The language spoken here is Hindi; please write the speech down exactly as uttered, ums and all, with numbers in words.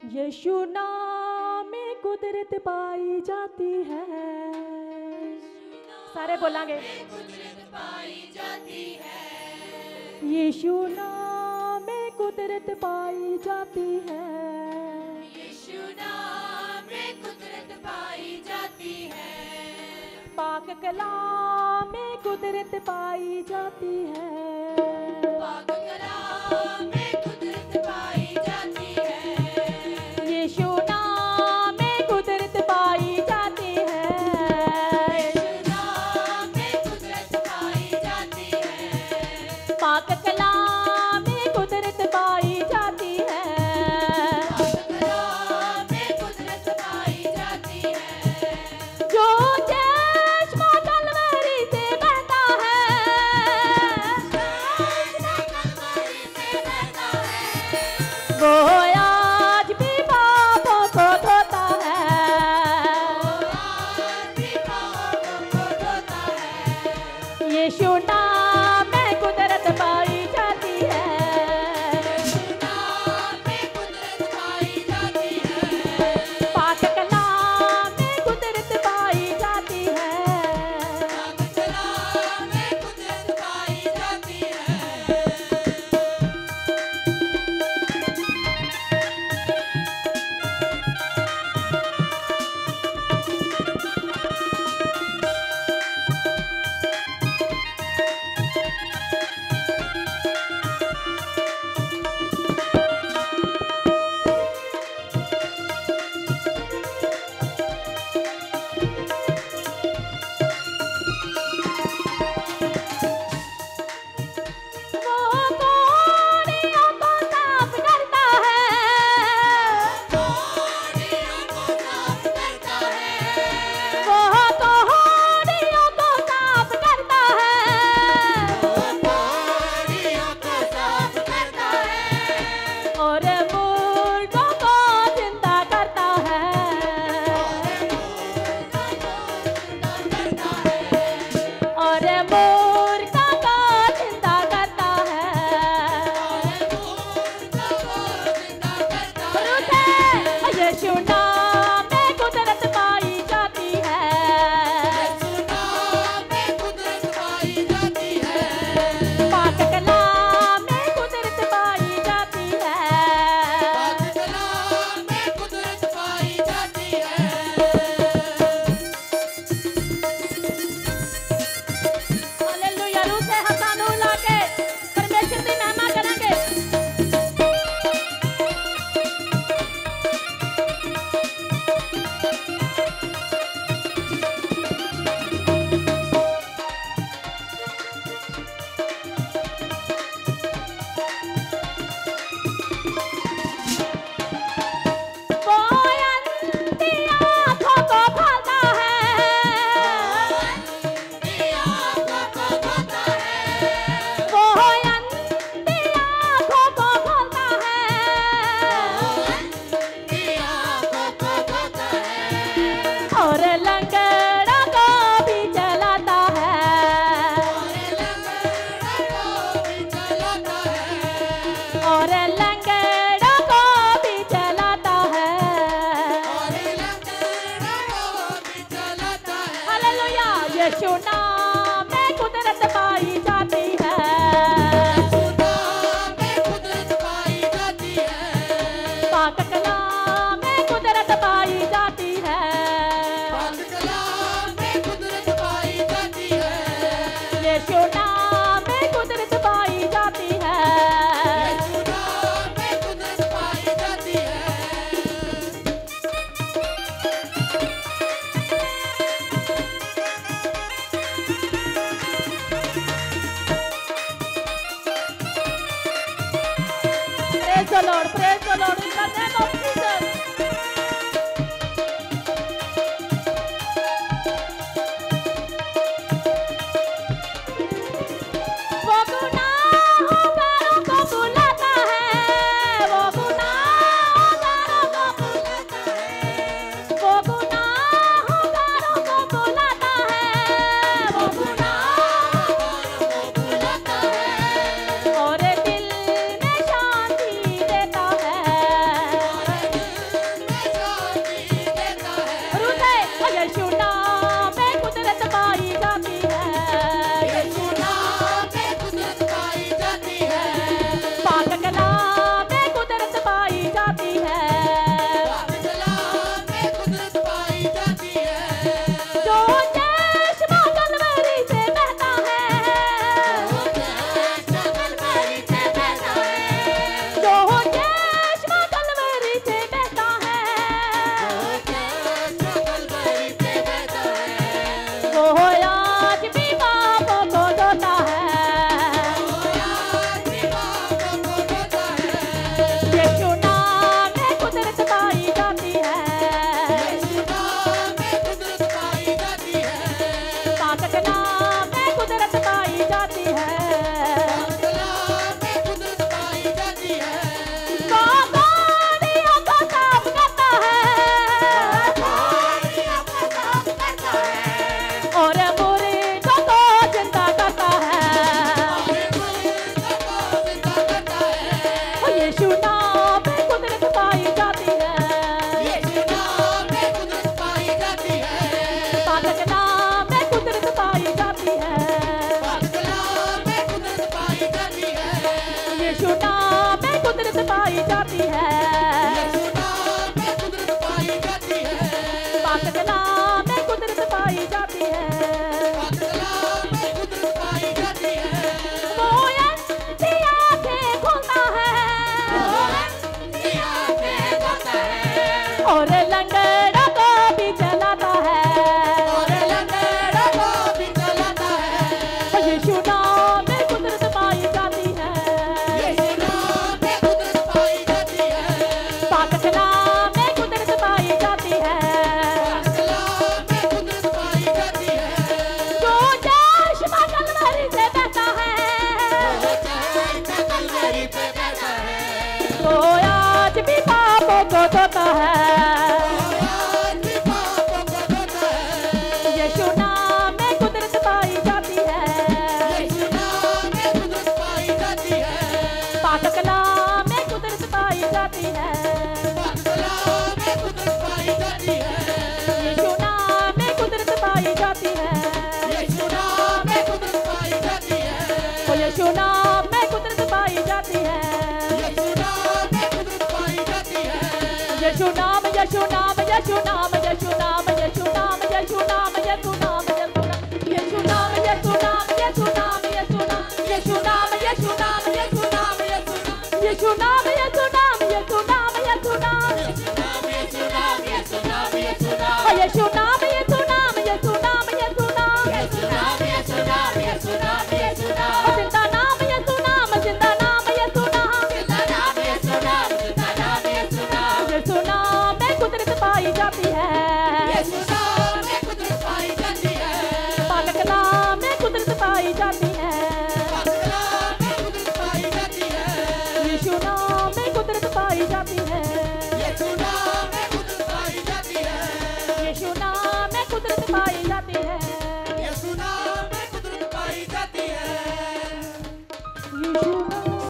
यीशु नाम में कुदरत पाई जाती है। सारे बोलेंगे कुदरत पाई जाती है। यीशु नाम में कुदरत पाई जाती है। यीशु नाम में कुदरत पाई जाती है। पाक कलाम में कुदरत पाई जाती है। पाक कलाम में कुदरत पाई जाती है। यीशु नाम में कुदरत पाई जाती है। यीशु नाम में कुदरत पाई जाती है। पाक कलाम में कुदरत पाई जाती है। पाक कलाम में कुदरत पाई जाती है। जो चश्मा तलवारी से बहता है, तलवारी से बहता है। वो आज भी पापों को धोता है। आज भी पापों को धोता है। यीशु नाम में कुदरत पाई जाती है। यीशु नाम में कुदरत पाई जाती है। पाक कलाम में कुदरत पाई जाती है। पाक कलाम में कुदरत पाई जाती है। वो कोड़ियों को साफ करता है। कोड़ियों को साफ करता है। वो कोड़ियों को साफ करता है। कोड़ियों को साफ करता है। और मुर्दों को जिंदा करता है। और मुर्दा को जिंदा करता है। रुसे यीशु नाम में कुदरत पाई जाती है। पाक कलाम में कुदरत पाई जाती है। हालेलुया। रूसे हसानू लाके परमेश्वर की महिमा करेंगे। वो अंधी आँखों को खोलता है। वो अंधी आँखों को खोलता है। और लंगड़ा को भी चलाता है। और लंगड़ा को भी चलाता है। हालेलुया। यीशु नाम में कुदरत पाई जाती है। पाक कलाम में कुदरत पाई जाती है। यीशु नाम में कुदरत पाई जाती है। Praise the Lord, praise the Lord, in the name of Jesus. को धोता है। आज भी पापों को धोता है। यीशु नाम में कुदरत पाई जाती है। यीशु नाम में कुदरत पाई जाती है। पाक कलाम में कुदरत पाई जाती है। पाक कलाम में कुदरत पाई जाती है। यीशु नाम में कुदरत पाई जाती है। यीशु नाम में कुदरत पाई जाती है। ओ यीशु नाम में कुदरत पाई जाती है। यीशु नाम में कुदरत पाई जाती है। यीशु नाम, यीशु नाम, यीशु नाम,